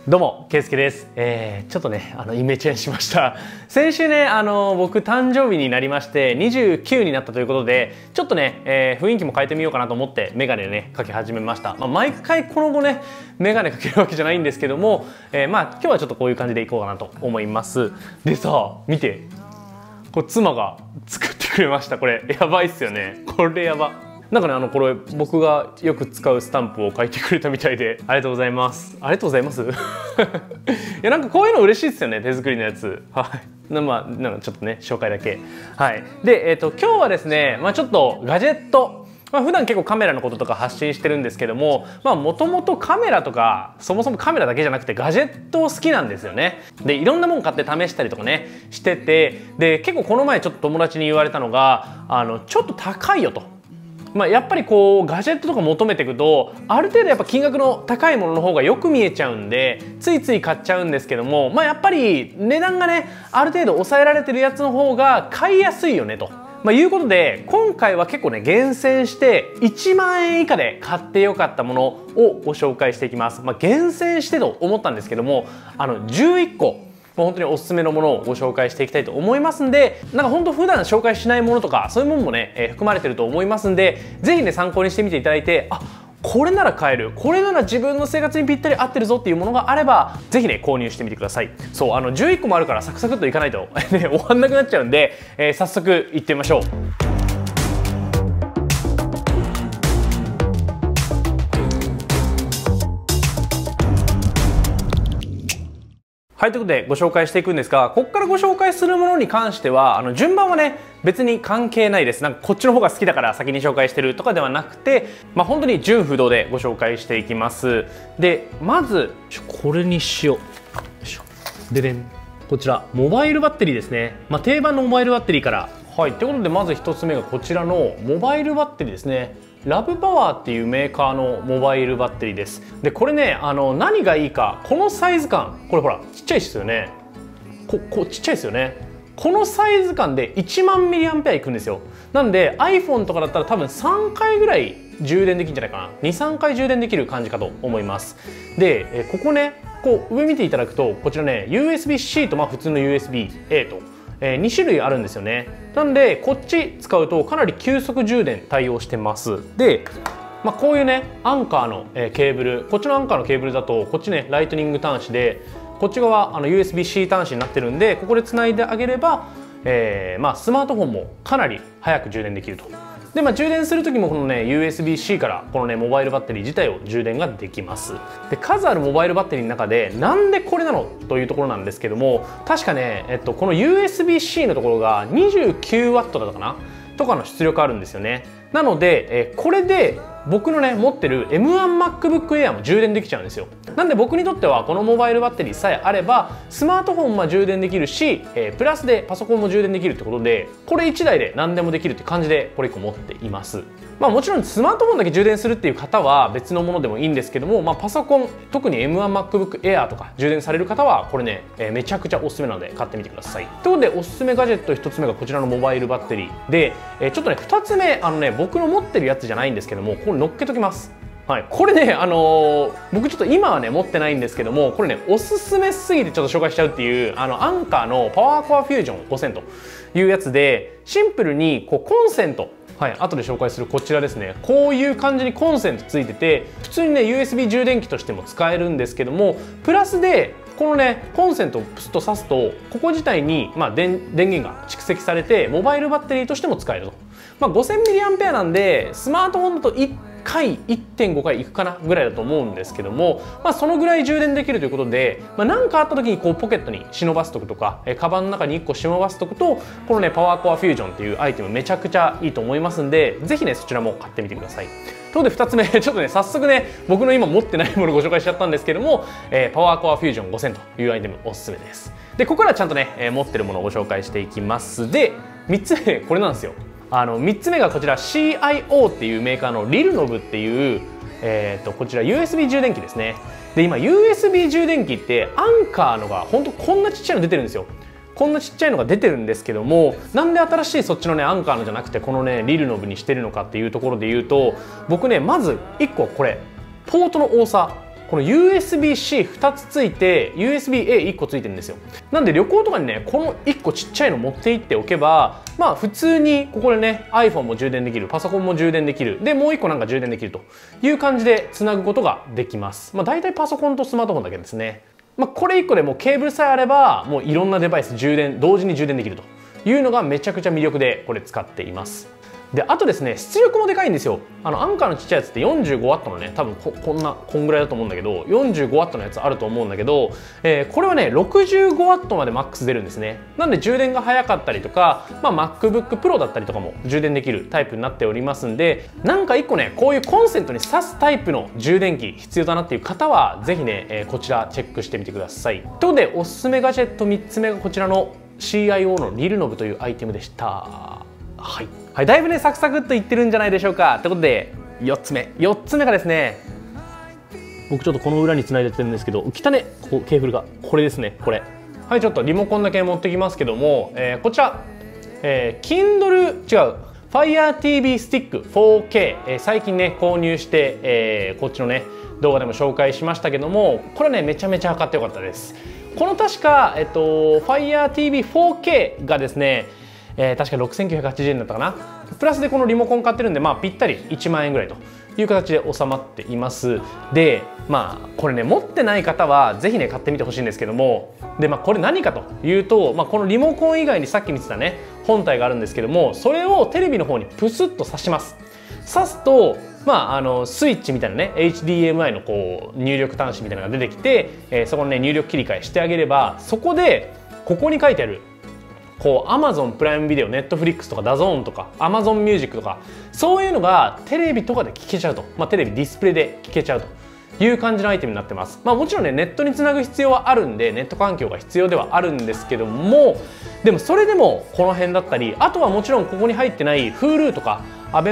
どうも、ケイスケです。ちょっとね、イメチェンしました。先週ね、僕誕生日になりまして、29になったということで、ちょっとね、雰囲気も変えてみようかなと思って、メガネね、かけ始めました。毎回この後ね、メガネかけるわけじゃないんですけども、今日はちょっとこういう感じでいこうかなと思います。でさ、見て。これ妻が作ってくれました。これ、やばいっすよね。これやば。なんかね、これ僕がよく使うスタンプを書いてくれたみたいで、ありがとうございます。ありがとうございます。いや、なんかこういうの嬉しいですよね、手作りのやつ。はい。なんかちょっとね、紹介だけ。はい。で、今日はですね、ちょっとガジェット。普段結構カメラのこととか発信してるんですけども、もともとカメラとか、そもそもカメラだけじゃなくてガジェット好きなんですよね。で、いろんなもん買って試したりとかね、してて、で、結構この前ちょっと友達に言われたのが、ちょっと高いよと。やっぱりこうガジェットとか求めていくとある程度やっぱ金額の高いものの方がよく見えちゃうんでついつい買っちゃうんですけども、やっぱり値段がねある程度抑えられてるやつの方が買いやすいよねと。いうことで今回は結構ね厳選して1万円以下で買ってよかったものをご紹介していきます。厳選してと思ったんですけども11個本当におすすめのものをご紹介していきたいと思いますんで、なんか本当普段紹介しないものとかそういうものもね、含まれてると思いますんで、ぜひね参考にしてみていただいて、これなら買える、これなら自分の生活にぴったり合ってるぞっていうものがあれば、ぜひね購入してみてください。そう11個もあるからサクサクっといかないとね終わんなくなっちゃうんで、早速いってみましょう。はい、ということでご紹介していくんですが、ここからご紹介するものに関しては順番はね別に関係ないです。なんかこっちの方が好きだから先に紹介してるとかではなくて、本当に順不動でご紹介していきます。でまずこれにしよう。ででん、こちらモバイルバッテリーですね。定番のモバイルバッテリーから。はい、ということでまず1つ目がこちらのモバイルバッテリーですね。ラブパワーっていうメーカーのモバイルバッテリーです。でこれね何がいいか、このサイズ感、これほらちっちゃいですよね。ちっちゃいですよね。このサイズ感で1万ミリアンペアいくんですよ。なんで iPhone とかだったら多分3回ぐらい充電できるんじゃないかな。2、3回充電できる感じかと思います。でここねこう上見ていただくとこちらね USB-C と普通の USB-A と2種類あるんですよね。なんでこっち使うとかなり急速充電対応してます。でこういうねアンカーのケーブル、こっちのアンカーのケーブルだとこっちねライトニング端子でこっち側USB-C 端子になってるんで、ここでつないであげれば、スマートフォンもかなり早く充電できると。で充電する時もこのね USB-C からこのねモバイルバッテリー自体を充電ができます。で数あるモバイルバッテリーの中でなんでこれなのというところなんですけども、確かね、この USB-C のところが 29W だったかなとかの出力あるんですよね。なので、これで僕のね持ってる M1MacBook Air も充電できちゃうんですよ。なんで僕にとってはこのモバイルバッテリーさえあればスマートフォンも充電できるし、プラスでパソコンも充電できるってことで、これ1台で何でもできるって感じでこれ1個持っています。もちろんスマートフォンだけ充電するっていう方は別のものでもいいんですけども、パソコン特に M1MacBook Air とか充電される方はこれね、めちゃくちゃおすすめなので買ってみてください。ということでおすすめガジェット1つ目がこちらのモバイルバッテリーで、ちょっとね2つ目僕の持ってるやつじゃないんですけども、これ乗っけときます。はい、これね僕ちょっと今はね持ってないんですけども、これねおすすめすぎてちょっと紹介しちゃうっていうアンカーのパワーコアフュージョン5000というやつで、シンプルにコンセント、はい、後で紹介するこちらですね。こういう感じにコンセントついてて、普通にね USB 充電器としても使えるんですけども、プラスでこのねコンセントをプスッと挿すとここ自体に電源が蓄積されてモバイルバッテリーとしても使えると。5000mAh なんでスマートフォンだと1回 1.5 回いくかなぐらいだと思うんですけども、そのぐらい充電できるということで、何かあった時にポケットに忍ばすとくとかカバンの中に1個忍ばすとくと、このねパワーコアフュージョンっていうアイテムめちゃくちゃいいと思いますんで、ぜひねそちらも買ってみてください。ということで2つ目ちょっとね早速ね僕の今持ってないものをご紹介しちゃったんですけども、パワーコアフュージョン5000というアイテムおすすめです。でここからちゃんとね持ってるものをご紹介していきます。で3つ目これなんですよ。3つ目がこちら CIO っていうメーカーのリルノブっていう、こちら USB 充電器ですね。で今 USB 充電器ってアンカーのがほんとこんなちっちゃいの出てるんですよ。こんなちっちゃいのが出てるんですけども、なんで新しいそっちのねアンカーのじゃなくてこのねリルノブにしてるのかっていうところで言うと、僕ねまず1個これポートの多さこの USB-C2 つついて USB-A1 個ついてるんですよ。なんで旅行とかにねこの1個ちっちゃいの持って行っておけば、まあ普通にここでね iPhone も充電できる、パソコンも充電できる、でもう1個なんか充電できるという感じでつなぐことができます。まあ大体パソコンとスマートフォンだけですね。まあこれ1個でもうケーブルさえあればもういろんなデバイス同時に充電できるというのがめちゃくちゃ魅力でこれ使っています。であとですね、出力もでかいんですよ。アンカーのちっちゃいやつって 45W のね、多分こんぐらいだと思うんだけど 45W のやつあると思うんだけど、これはね 65W までマックス出るんですね。なんで充電が早かったりとか、まあ、MacBook Pro だったりとかも充電できるタイプになっておりますんで、なんか1個ねこういうコンセントに挿すタイプの充電器必要だなっていう方は是非ね、こちらチェックしてみてください。ということでおすすめガジェット3つ目がこちらの CIO のリルノブというアイテムでした。はい、だいぶねサクサクっといってるんじゃないでしょうか。ということで4つ目がですね、僕ちょっとこの裏に繋いでってるんですけど、汚ねここケーブルがこれですね、これ。はい、ちょっとリモコンだけ持ってきますけども、こちら、Kindle 違う Fire TV Stick 4K、最近ね購入して、こっちのね動画でも紹介しましたけども、これねめちゃめちゃ測ってよかったです。この確か、Fire TV 4K がですね確か6980円だったかな。プラスでこのリモコン買ってるんで、まあぴったり1万円ぐらいという形で収まっています。でまあこれね持ってない方は是非ね買ってみてほしいんですけども、でまあこれ何かというと、まあ、このリモコン以外にさっき見てたね本体があるんですけども、それをテレビの方にプスッと挿します。挿すとまあ、スイッチみたいなね HDMI のこう入力端子みたいなのが出てきて、そこのね入力切り替えしてあげれば、そこでここに書いてあるこう Amazon プライムビデオ、Netflix とか DAZN とか Amazon ミュージックとかそういうのがテレビとかで聞けちゃうと、まあ、テレビディスプレイで聞けちゃうという感じのアイテムになってます。まあ、もちろんねネットにつなぐ必要はあるんで、ネット環境が必要ではあるんですけども、でもそれでもこの辺だったり、あとはもちろんここに入ってない Hulu とか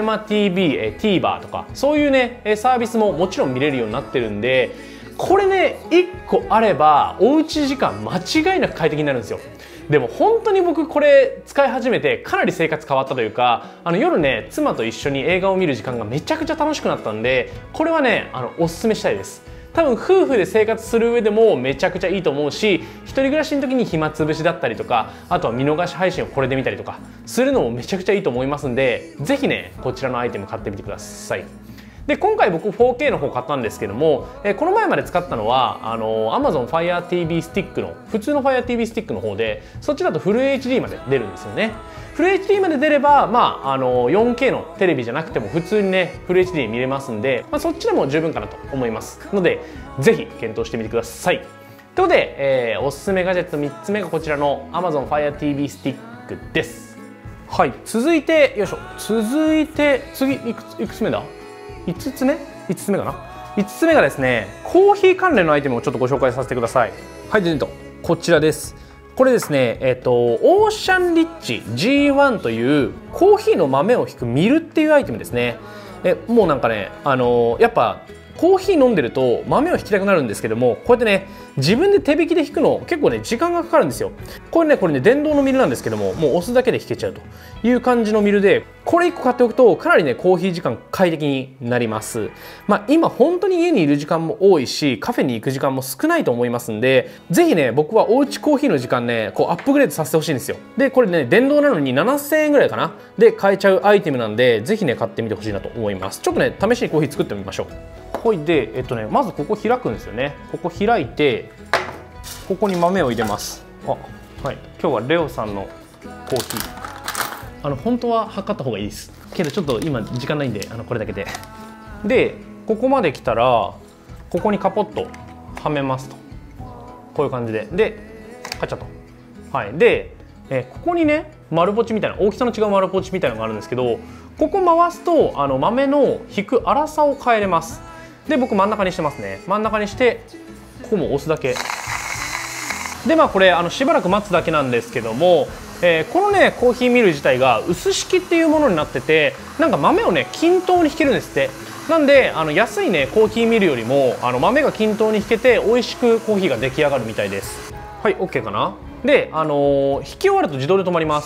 ABEMATV、TVer とかそういうねサービスももちろん見れるようになってるんで、これね1個あればおうち時間間違いなく快適になるんですよ。でも本当に僕これ使い始めてかなり生活変わったというか、夜ね妻と一緒に映画を見る時間がめちゃくちゃ楽しくなったんで、これはねおすすめしたいです。多分夫婦で生活する上でもめちゃくちゃいいと思うし、一人暮らしの時に暇つぶしだったりとか、あとは見逃し配信をこれで見たりとかするのもめちゃくちゃいいと思いますんで、是非ねこちらのアイテム買ってみてください。で今回僕 4K の方買ったんですけども、この前まで使ったのはAmazon Fire TV Stick の普通の Fire TV Stick の方で、そっちだとフル HD まで出るんですよね。フル HD まで出れば、まあ、4K のテレビじゃなくても普通にねフル HD 見れますんで、まあ、そっちでも十分かなと思いますので、ぜひ検討してみてください。ということで、おすすめガジェット3つ目がこちらの Amazon Fire TV Stick です。はい、続いてよいしょ、続いて次いくつ目だ5つ目かな。5つ目がですね、コーヒー関連のアイテムをちょっとご紹介させてください。はい、こちらです。これですね、オーシャンリッチ G1 というコーヒーの豆をひくミルっていうアイテムですね。もうなんかね、やっぱコーヒー飲んでると豆をひきたくなるんですけども、こうやってね自分で手引きでひくの結構ね時間がかかるんですよ。これね電動のミルなんですけども、もう押すだけでひけちゃうという感じのミルで、これ1個買っておくとかなりねコーヒー時間快適になります。まあ今本当に家にいる時間も多いし、カフェに行く時間も少ないと思いますんで、ぜひね僕はおうちコーヒーの時間ねこうアップグレードさせてほしいんですよ。でこれね電動なのに7000円ぐらいかなで買えちゃうアイテムなんで、ぜひね買ってみてほしいなと思います。ちょっとね試しにコーヒー作ってみましょう。ほいでまずここ開くんですよね。ここ開いてここに豆を入れます。はい、今日はレオさんのコーヒー、本当は測った方がいいですけど、ちょっと今時間ないんでこれだけで。でここまで来たらここにカポッとはめますと、こういう感じでカチャと。はい、で、ここにね丸ポチみたいな大きさの違う丸ポチみたいなのがあるんですけど、ここ回すと豆の引く粗さを変えれます。で僕真ん中にしてますね。真ん中にしてここも押すだけで、まあこれしばらく待つだけなんですけども、このねコーヒーミル自体が薄式っていうものになってて、なんか豆をね均等に引けるんですって。なんで安いねコーヒーミルよりも豆が均等に引けて美味しくコーヒーが出来上がるみたいです。はい、 OK かな。で引き終わると自動で止まります。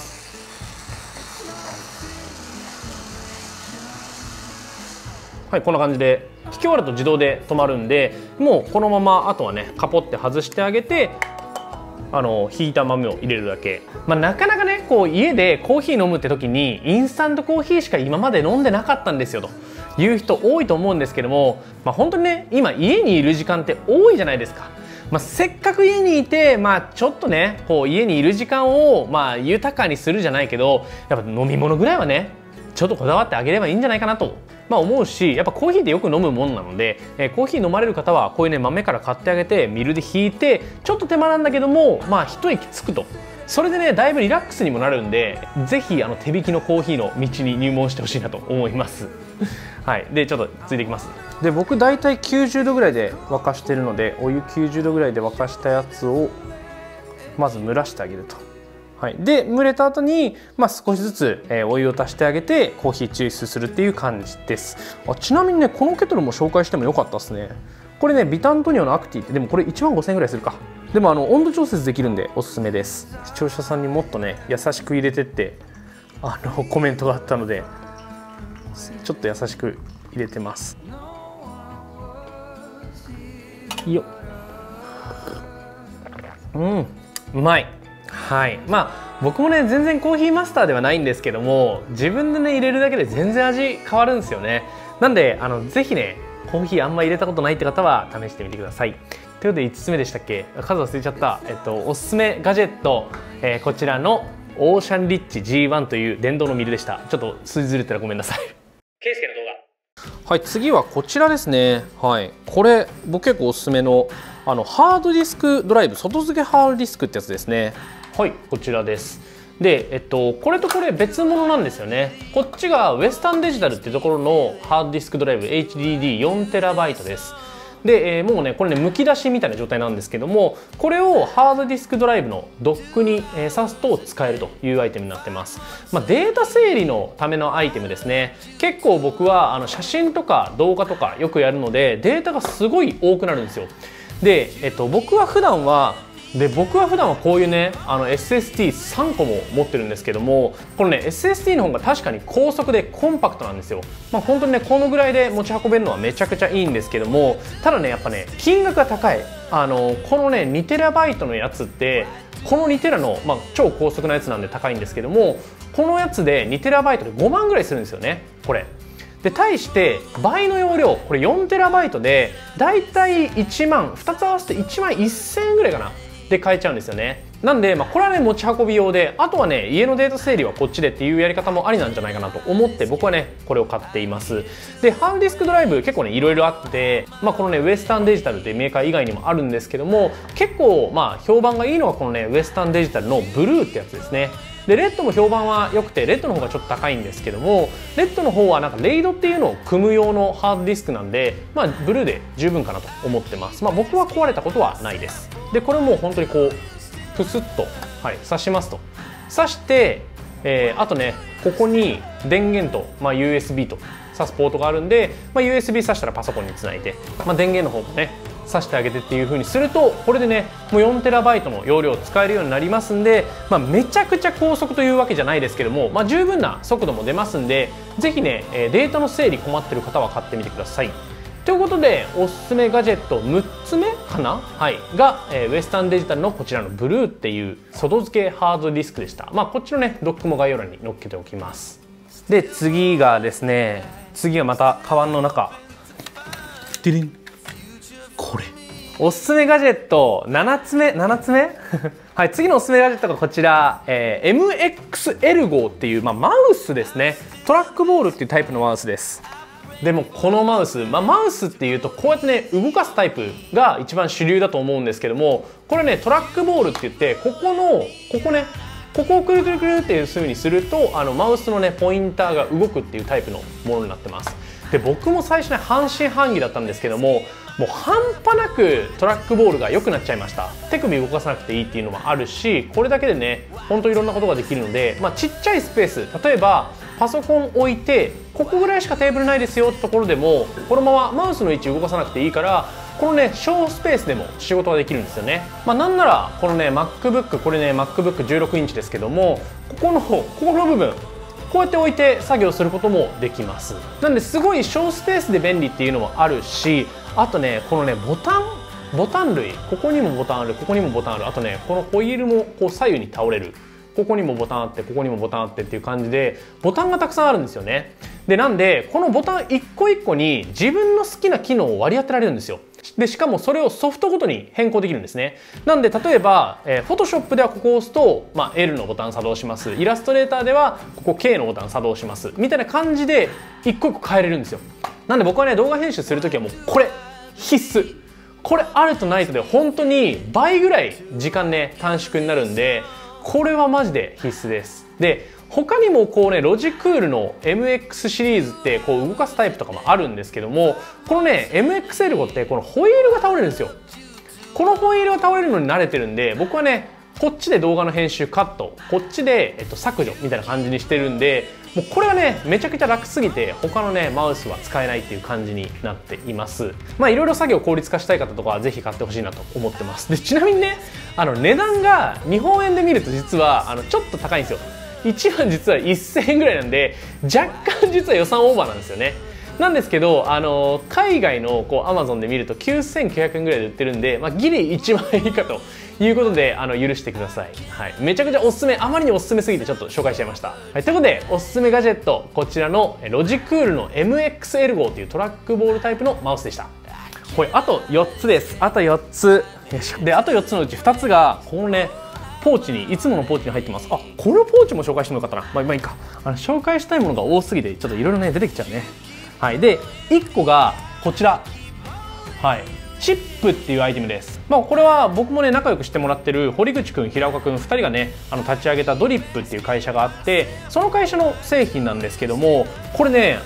はい、こんな感じで引き終わると自動で止まるんで、もうこのままあとはねカポって外してあげて、ひいた豆を入れるだけ。なかなかねこう家でコーヒー飲むって時にインスタントコーヒーしか今まで飲んでなかったんですよという人多いと思うんですけども、本当にね今家にいる時間って多いじゃないですか。せっかく家にいて、ちょっとねこう家にいる時間を豊かにするじゃないけど、やっぱ飲み物ぐらいはねちょっとこだわってあげればいいんじゃないかなと、思うし、やっぱコーヒーってよく飲むもんなので、コーヒー飲まれる方はこういうね豆から買ってあげてミルでひいて、ちょっと手間なんだけども一息つくと、それでねだいぶリラックスにもなるんで、ぜひ手引きのコーヒーの道に入門してほしいなと思いますはい、でちょっとついていきます。で僕だいたい90度ぐらいで沸かしてるので、お湯90度ぐらいで沸かしたやつをまず蒸らしてあげると。はい、で蒸れた後に、少しずつ、お湯を足してあげてコーヒー抽出するっていう感じです。ちなみにねこのケトルも紹介してもよかったですね。これねビタントニオのアクティって、でもこれ1万5000円ぐらいするか。でも温度調節できるんでおすすめです。視聴者さんにもっとね優しく入れてってコメントがあったので、ちょっと優しく入れてます。よっ、うまい。はい、僕もね全然コーヒーマスターではないんですけども、自分でね入れるだけで全然味変わるんですよね。なんでぜひねコーヒーあんま入れたことないって方は試してみてください。ということで5つ目でしたっけ、数忘れちゃった。おすすめガジェット、こちらのオーシャンリッチ G1 という電動のミルでした。ちょっと数字ずれたらごめんなさい。ケイスケの動画。はい、次はこちらですね。はい、これ僕結構おすすめのハードディスクドライブ、外付けハードディスクってやつですね。はい、こちらです。で、これとこれ別物なんですよね。こっちがウエスタンデジタルっていうところのハードディスクドライブ HDD4TB です。で、もうねこれねむき出しみたいな状態なんですけども、これをハードディスクドライブのドックに挿すと使えるというアイテムになってます。データ整理のためのアイテムですね。結構僕は写真とか動画とかよくやるのでデータがすごい多くなるんですよ。で、僕は普段はこういうねSSD3 個も持ってるんですけども、このね SSD の方が確かに高速でコンパクトなんですよ。本当にねこのぐらいで持ち運べるのはめちゃくちゃいいんですけども、ただねやっぱね金額が高い。このね 2TB のやつって、この 2TB の、超高速なやつなんで高いんですけども、このやつで 2TB で5万ぐらいするんですよねこれ。で対して倍の容量これ 4TB でだいたい1万、2つ合わせて1万1000円ぐらいかなで買えちゃうんですよね。なんで、これはね持ち運び用で、あとはね家のデータ整理はこっちでっていうやり方もありなんじゃないかなと思って僕はねこれを買っています。でハードディスクドライブ結構ねいろいろあって、このねウエスタンデジタルというメーカー以外にもあるんですけども、結構評判がいいのはこのねウエスタンデジタルのブルーってやつですね。でレッドも評判は良くて、レッドの方がちょっと高いんですけども、レッドの方はなんかレイドっていうのを組む用のハードディスクなんで、ブルーで十分かなと思ってます。僕は壊れたことはないです。でこれも本当にこうプスッと、挿しますと。挿して、あとねここに電源と、USB と挿すポートがあるんで、USB 挿したらパソコンにつないで、電源の方もね挿してあげてっていう風にすると、これでねもう 4TB の容量を使えるようになりますんで、めちゃくちゃ高速というわけじゃないですけども、十分な速度も出ますんで、ぜひねデータの整理困ってる方は買ってみてください。ということでおすすめガジェット6つ目かな、が、ウエスタンデジタルのこちらのブルーっていう外付けハードディスクでした。こっちのねドックも概要欄に載っけておきます。で次がですね、次はまたカバンの中、ディリン、これおすすめガジェット7つ目はい、次のおすすめガジェットがこちら、MX 号っていう、マウスですね。トラックボールっていうタイプのマウスです。でもこのマウス、マウスっていうとこうやってね動かすタイプが一番主流だと思うんですけども、これねトラックボールって言って、ここをくるくるくるっていう風にするとマウスのねポインターが動くっていうタイプのものになってます。で僕も最初ね半信半疑だったんですけども、もう半端なくトラックボールが良くなっちゃいました。手首動かさなくていいっていうのもあるし、これだけでねほんといろんなことができるので、ちっちゃいスペース、例えばパソコン置いてここぐらいしかテーブルないですよってところでも、このままマウスの位置動かさなくていいから、このね小スペースでも仕事ができるんですよね。なんならこのね MacBook、これね MacBook16 インチですけども、ここの部分こうやって置いて作業することもできます。なんですごい小スペースで便利っていうのもあるし、あとねこのねボタン類、ここにもボタンある、ここにもボタンある、あとねこのホイールもこう左右に倒れる、ここにもボタンあって、ここにもボタンあってっていう感じでボタンがたくさんあるんですよね。でなんでこのボタン一個一個に自分の好きな機能を割り当てられるんですよ。でしかもそれをソフトごとに変更できるんですね。なんで例えば、Photoshop ではここを押すと、L のボタン作動します。イラストレーターではここ K のボタン作動しますみたいな感じで一個一個変えれるんですよ。なんで僕はね動画編集するときはもうこれ必須、これあるとないとで本当に倍ぐらい時間ね短縮になるんで、これはマジで必須です。で他にもこうねロジクールの MX シリーズってこう動かすタイプとかもあるんですけども、このね MX エルゴってこのホイールが倒れるんですよ。このホイールが倒れるのに慣れてるんで、僕はねこっちで動画の編集カット、こっちで、削除みたいな感じにしてるんで、もうこれはねめちゃくちゃ楽すぎて他のねマウスは使えないっていう感じになっています。いろいろ作業効率化したい方とかはぜひ買ってほしいなと思ってます。でちなみにね値段が日本円で見ると実はちょっと高いんですよ。1万実は1000円ぐらいなんで、若干実は予算オーバーなんですよね。なんですけど海外のこう Amazon で見ると9900円ぐらいで売ってるんで、ギリ1万円以下ということで許してください。はい、めちゃくちゃおすすめ、あまりにおすすめすぎてちょっと紹介しちゃいました。はい、ということでおすすめガジェット、こちらのロジクールの MX エルゴーというトラックボールタイプのマウスでした。これあと4つです。あと4つで、あと4つのうち2つがこのねポーチに、いつものポーチに入ってます。このポーチも紹介してもよかったな。いいか。紹介したいものが多すぎてちょっといろいろね出てきちゃうね。はい、で1個がこちら、はい、チップっていうアイテムです。これは僕もね仲良くしてもらってる堀口くん、平岡くん2人がね立ち上げたドリップっていう会社があって、その会社の製品なんですけども、これね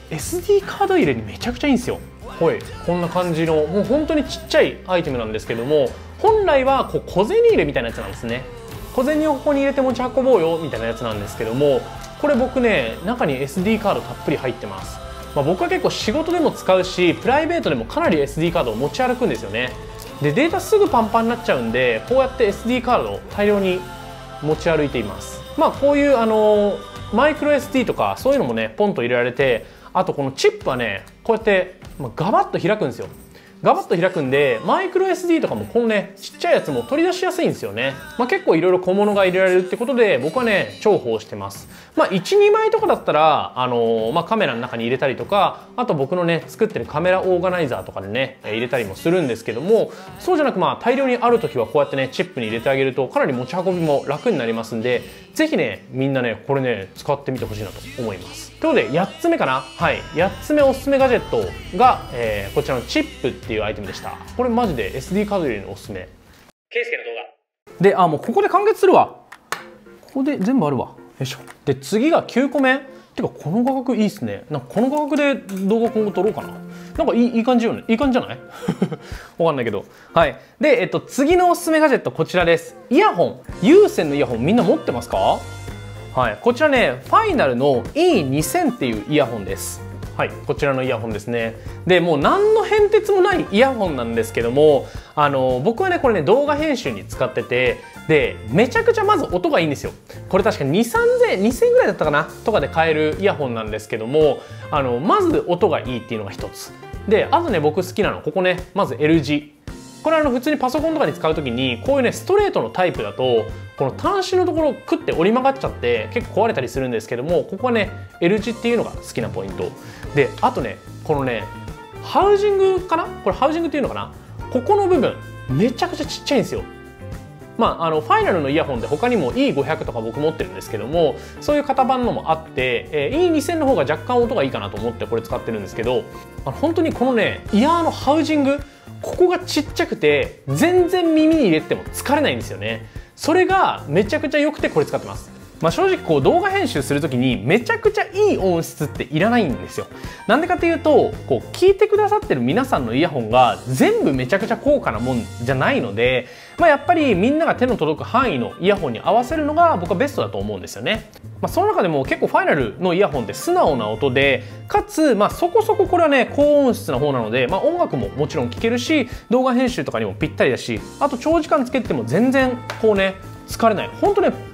SD カード入れにめちゃくちゃいいんですよ。はい、こんな感じのもう本当にちっちゃいアイテムなんですけども、本来はこう小銭入れみたいなやつなんですね。小銭をここに入れて持ち運ぼうよみたいなやつなんですけども、これ僕ね中に SD カードたっぷり入ってます。僕は結構仕事でも使うし、プライベートでもかなり SD カードを持ち歩くんですよね。でデータすぐパンパンになっちゃうんで、こうやって SD カードを大量に持ち歩いています。こういうマイクロ SD とかそういうのもねポンと入れられて、あとこのチップはねこうやってガバッと開くんですよ。ガバッと開くんで、マイクロ SD とかもこのねちっちゃいやつも取り出しやすいんですよね。結構いろいろ小物が入れられるってことで僕はね重宝してます。12枚とかだったらカメラの中に入れたりとか、あと僕のね作ってるカメラオーガナイザーとかでね入れたりもするんですけども、そうじゃなく大量にある時はこうやってねチップに入れてあげるとかなり持ち運びも楽になりますんで、ぜひねみんなねこれね使ってみてほしいなと思います。ということで8つ目かな。はい、8つ目おすすめガジェットが、こちらのチップっていうアイテムでした。これマジで SD カード入れのおすすめ。ケイスケの動画でもうここで完結するわ。ここで全部あるわ。よいしょ。で次が9個目。てかこの画角いいっすね。なんかこの画角で動画今後撮ろうかな。なんかいい感じよね。いい感じじゃないわかんないけど。はい。で、次のおすすめガジェットこちらです。イヤホン。有線のイヤホンみんな持ってますか？はい。こちらね、ファイナルの E2000 っていうイヤホンです。はい、こちらのイヤホンですね。でもう何の変哲もないイヤホンなんですけども、僕はねこれね動画編集に使ってて、でめちゃくちゃまず音がいいんですよ。これ確か2000ぐらいだったかなとかで買えるイヤホンなんですけども、まず音がいいっていうのが一つで、あとね僕好きなのここね、まず L 字。これ普通にパソコンとかに使う時にこういうねストレートのタイプだとこの端子のところクッて折り曲がっちゃって結構壊れたりするんですけども、ここはね L 字っていうのが好きなポイントで、あとねこのねハウジングかな、これハウジングっていうのかな、ここの部分めちゃくちゃちっちゃいんですよ。ファイナルのイヤホンで他にも E500 とか僕持ってるんですけども、そういう型番のもあって、E2000 の方が若干音がいいかなと思ってこれ使ってるんですけど、本当にこのねイヤーのハウジング、ここがちっちゃくて全然耳に入れても疲れないんですよね。それがめちゃくちゃ良くてこれ使ってます。正直こう動画編集する時にめちゃくちゃいい音質っていらないんですよ。なんでかっていうとこう聞いてくださってる皆さんのイヤホンが全部めちゃくちゃ高価なもんじゃないので、やっぱりみんなが手の届く範囲のイヤホンに合わせるのが僕はベストだと思うんですよね。その中でも結構ファイナルのイヤホンって素直な音で、かつそこそここれはね高音質な方なので、音楽ももちろん聴けるし動画編集とかにもぴったりだし、あと長時間つけても全然こうね疲れない。本当ね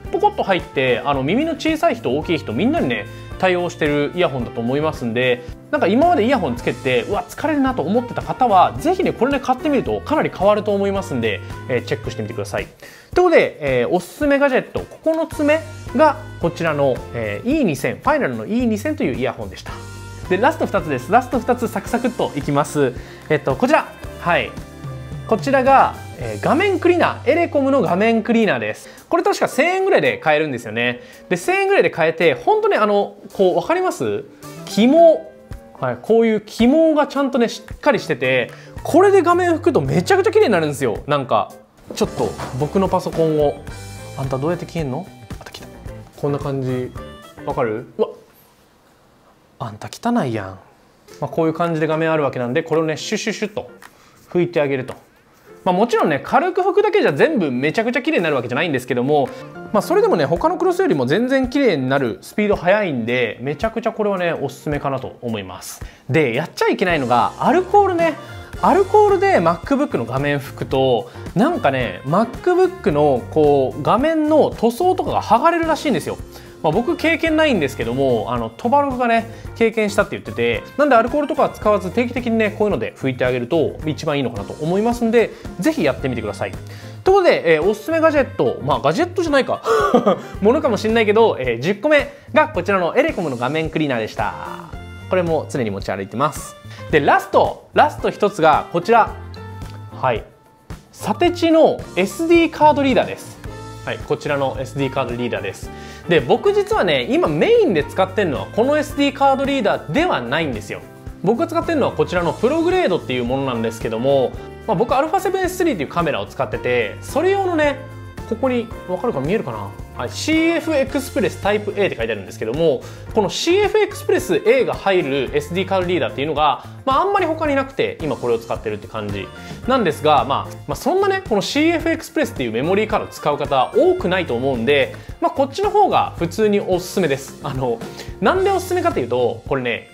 ポコッと入って耳の小さい人大きい人みんなにね対応してるイヤホンだと思いますんで、なんか今までイヤホンつけてうわ疲れるなと思ってた方は是非ねこれね買ってみるとかなり変わると思いますんで、チェックしてみてください。ということで、おすすめガジェット9つ目がこちらの、E2000 ファイナルの E2000 というイヤホンでした。でラスト2つです。ラスト2つサクサクっといきます。こちら、はい、こちらが画面クリーナー、エレコムの画面クリーナーです。これ確か1000円ぐらいで買えるんですよね。で1000円ぐらいで買えて、本当ねこう分かります？紐、はい、こういう紐がちゃんとねしっかりしてて、これで画面拭くとめちゃくちゃ綺麗になるんですよ。なんかちょっと僕のパソコンを、あんたどうやって消えんの？あった来た。こんな感じわかる？うわ、あんた汚いやん。こういう感じで画面あるわけなんで、これをねシュシュシュッと拭いてあげると。もちろんね軽く拭くだけじゃ全部めちゃくちゃ綺麗になるわけじゃないんですけども、それでもね他のクロスよりも全然綺麗になるスピード速いんで、めちゃくちゃこれはねおすすめかなと思います。でやっちゃいけないのがアルコールね。アルコールで MacBook の画面拭くとなんかね MacBook のこう画面の塗装とかが剥がれるらしいんですよ。僕経験ないんですけども、トバログがね経験したって言ってて、なんでアルコールとかは使わず定期的にねこういうので拭いてあげると一番いいのかなと思いますんで、是非やってみてください。ということで、おすすめガジェット、ガジェットじゃないかものかもしれないけど、10個目がこちらのエレコムの画面クリーナーでした。これも常に持ち歩いてます。でラスト1つがこちら、はい、サテチの SD カードリーダーです。はい、こちらの SD カードリーダーです。で僕実はね今メインで使ってるのはこの SD カードリーダーではないんですよ。僕が使ってるのはこちらのプログレードっていうものなんですけども、僕 α7S3 っていうカメラを使ってて、それ用のねここに分かるか見えるかな、CF エクスプレスタイプ A って書いてあるんですけども、この CF エクスプレス A が入る SD カードリーダーっていうのが、あんまり他になくて今これを使ってるって感じなんですが、そんなねこの CF エクスプレスっていうメモリーカード使う方多くないと思うんで、こっちの方が普通におすすめです。なんでおすすめかというと、これね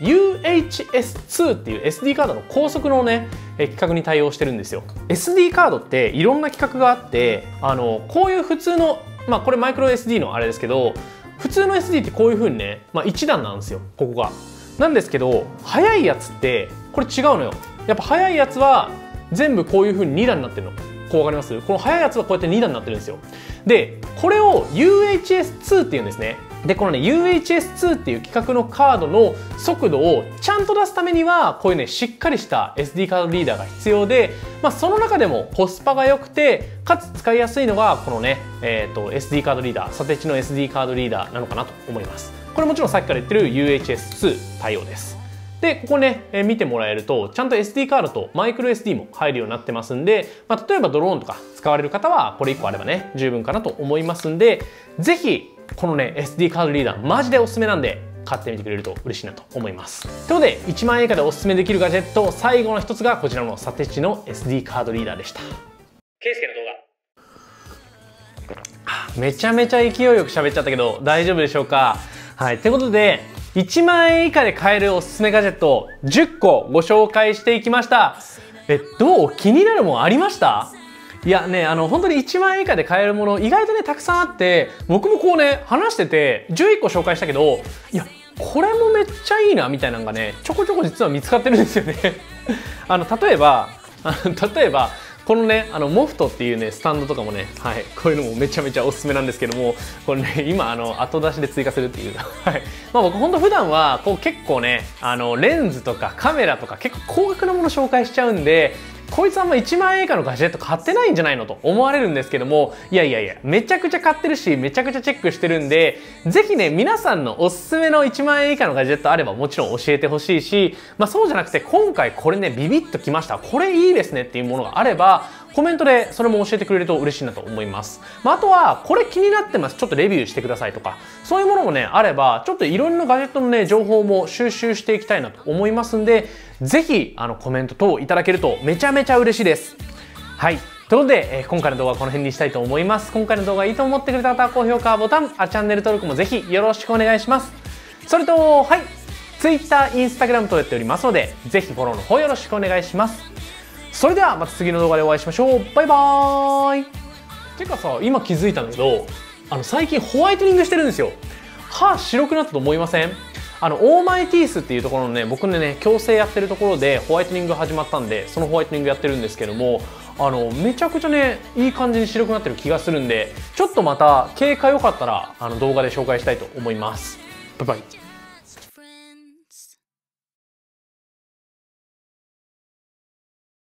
UHS-2 っていう SD カードの高速のね規格に対応してるんですよ。SD カードっていろんな規格があって、こういう普通のこれマイクロ SD のあれですけど、普通の SD ってこういう風にね、1段なんですよ、ここが。なんですけど速いやつってこれ違うのよ。やっぱ速いやつは全部こういう風に2段になってるの。こうわかります？この速いやつはこうやって2段になってるんですよ。でこれを UHS-2 っていうんですね。でこのね UHS-2 っていう規格のカードの速度をちゃんと出すためにはこういうねしっかりした SD カードリーダーが必要で、その中でもコスパが良くてかつ使いやすいのがこのね、SD カードリーダー、サテチの SD カードリーダーなのかなと思います。これもちろんさっきから言ってる UHS-2 対応です。でここね、見てもらえるとちゃんと SD カードとマイクロ SD も入るようになってますんで、例えばドローンとか使われる方はこれ1個あればね十分かなと思いますんで、是非このね SD カードリーダーマジでおすすめなんで買ってみてくれると嬉しいなと思います。ということで1万円以下でおすすめできるガジェット最後の一つがこちらのサテチの SD カードリーダーでした。ケイスケの動画めちゃめちゃ勢いよく喋っちゃったけど大丈夫でしょうか。はい、ということで1万円以下で買えるおすすめガジェットを10個ご紹介していきました。どう？気になるもんありました？いやね、本当に1万円以下で買えるもの意外とねたくさんあって、僕もこうね話してて11個紹介したけど、いやこれもめっちゃいいなみたいなのがねちょこちょこ実は見つかってるんですよね例えばこのねモフトっていうねスタンドとかもね、はい、こういうのもめちゃめちゃおすすめなんですけども、これね今後出しで追加するっていうはい、僕ほんと普段はこう結構ねレンズとかカメラとか結構高額なもの紹介しちゃうんで、こいつは1万円以下のガジェット買ってないんじゃないのと思われるんですけども、いやめちゃくちゃ買ってるしめちゃくちゃチェックしてるんで、ぜひね皆さんのおすすめの1万円以下のガジェットあればもちろん教えてほしいし、そうじゃなくて今回これねビビッときました、これいいですねっていうものがあればコメントでそれも教えてくれると嬉しいなと思います。あとはこれ気になってます、ちょっとレビューしてくださいとかそういうものもねあれば、ちょっといろんなガジェットのね情報も収集していきたいなと思いますんで、ぜひコメント等いただけるとめちゃめちゃ嬉しいです。はい、ということで、今回の動画はこの辺にしたいと思います。今回の動画いいと思ってくれた方は高評価ボタン、チャンネル登録もぜひよろしくお願いします。それとはい、Twitter、Instagram とやっておりますので、ぜひフォローの方よろしくお願いします。それではまた次の動画でお会いしましょう。バイバーイ。てかさ、今気づいたんだけど、 最近ホワイトニングしてるんですよ。歯白くなったと思いません？オーマイティースっていうところのね、僕ね、矯正やってるところでホワイトニング始まったんで、そのホワイトニングやってるんですけども、めちゃくちゃね、いい感じに白くなってる気がするんで、ちょっとまた経過良かったら、動画で紹介したいと思います。バイバイ。